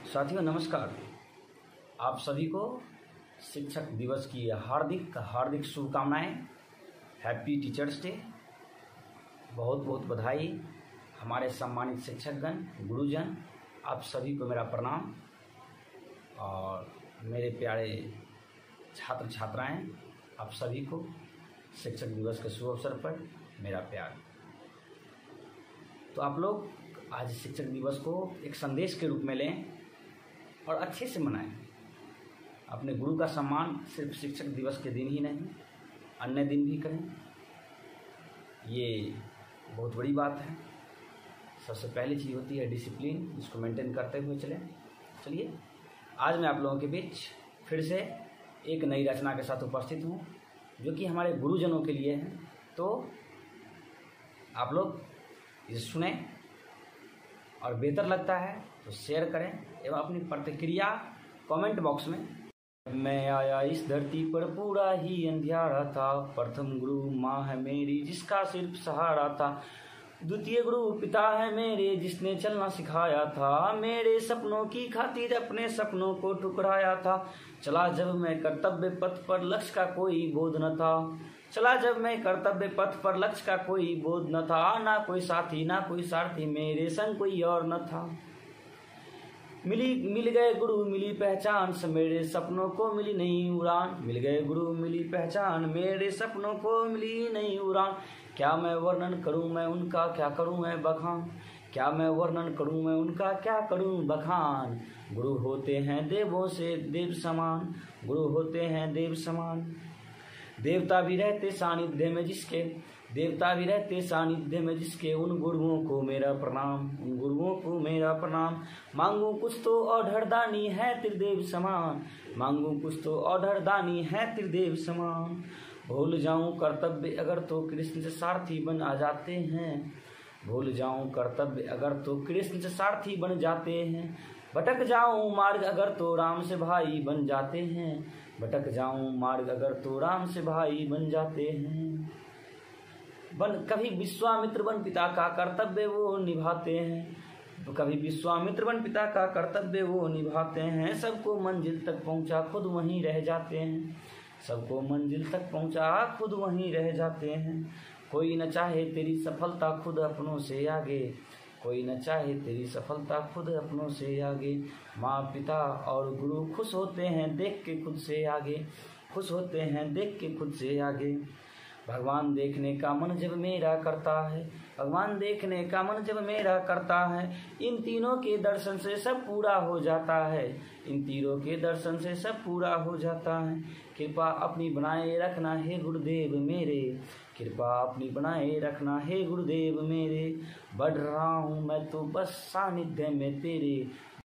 साथियों नमस्कार। आप सभी को शिक्षक दिवस की हार्दिक हार्दिक शुभकामनाएं। Happy teachers day. बहुत बहुत बधाई। हमारे सम्मानित शिक्षकगण, गुरुजन, आप सभी को मेरा प्रणाम। और मेरे प्यारे छात्र छात्राएं, आप सभी को शिक्षक दिवस के शुभ अवसर पर मेरा प्यार। तो आप लोग आज शिक्षक दिवस को एक संदेश के रूप में लें और अच्छे से मनाएं। अपने गुरु का सम्मान सिर्फ शिक्षक दिवस के दिन ही नहीं, अन्य दिन भी करें। ये बहुत बड़ी बात है। सबसे पहली चीज़ होती है डिसिप्लिन, जिसको मेंटेन करते हुए चलें। चलिए, आज मैं आप लोगों के बीच फिर से एक नई रचना के साथ उपस्थित हूँ, जो कि हमारे गुरुजनों के लिए है। तो आप लोग इसे सुने और बेहतर लगता है तो शेयर करें एवं अपनी प्रतिक्रिया कमेंट बॉक्स में। मैं आया इस धरती पर पूरा ही अंधियारा था, प्रथम गुरु माँ है मेरी जिसका सिर्फ सहारा था, द्वितीय गुरु पिता है मेरे जिसने चलना सिखाया था, मेरे सपनों की खातिर अपने सपनों को ठुकराया था, चला जब मैं कर्तव्य पथ पर लक्ष्य का कोई बोध न था, चला जब मैं कर्तव्य पथ पर लक्ष्य का कोई बोध न था, ना कोई साथी ना कोई सारथी मेरे संग कोई और न था, मिल गए गुरु मिली पहचान, मेरे सपनों को मिली नहीं उड़ान, मिल गए गुरु मिली पहचान, मेरे सपनों को मिली नहीं उड़ान, क्या मैं वर्णन करूं मैं उनका क्या करूं मैं बखान, क्या मैं वर्णन करूं मैं उनका क्या करूं बखान, गुरु होते हैं देवों से देव समान, गुरु होते हैं देव समान, देवता भी रहते सानिध्य में जिसके, देवता भी रहते सानिध्य में जिसके, उन गुरुओं को मेरा प्रणाम, उन गुरुओं को मेरा प्रणाम, मांगू कुछ तो ऑर्डर दानी है त्रिदेव समान, मांगू कुछ तो ऑर्डर दानी है त्रिदेव समान, भूल जाऊं कर्तव्य अगर तो कृष्ण से सारथी बन आ जाते हैं, भूल जाऊं कर्तव्य अगर तो कृष्ण से सारथी बन जाते हैं, भटक जाऊं मार्ग अगर तो राम से भाई बन जाते हैं, भटक जाऊं मार्ग अगर तो राम से भाई बन जाते हैं, कभी विश्वामित्र बन पिता का कर्तव्य वो निभाते हैं, कभी विश्वामित्र बन पिता का कर्तव्य वो निभाते हैं, सबको मंजिल तक पहुंचा खुद वहीं रह जाते हैं, सबको मंजिल तक पहुंचा खुद वहीं रह जाते हैं, कोई न चाहे तेरी सफलता खुद अपनों से आगे, कोई न चाहे तेरी सफलता खुद अपनों से आगे, माँ पिता और गुरु खुश होते हैं देख के खुद से आगे, खुश होते हैं देख के खुद से आगे, भगवान देखने का मन जब मेरा करता है, भगवान देखने का मन जब मेरा करता है, इन तीनों के दर्शन से सब पूरा हो जाता है, इन तीनों के दर्शन से सब पूरा हो जाता है, कृपा अपनी बनाए रखना हे गुरुदेव मेरे, कृपा अपनी बनाए रखना हे गुरुदेव मेरे, बढ़ रहा हूँ मैं तो बस सानिध्य में तेरे।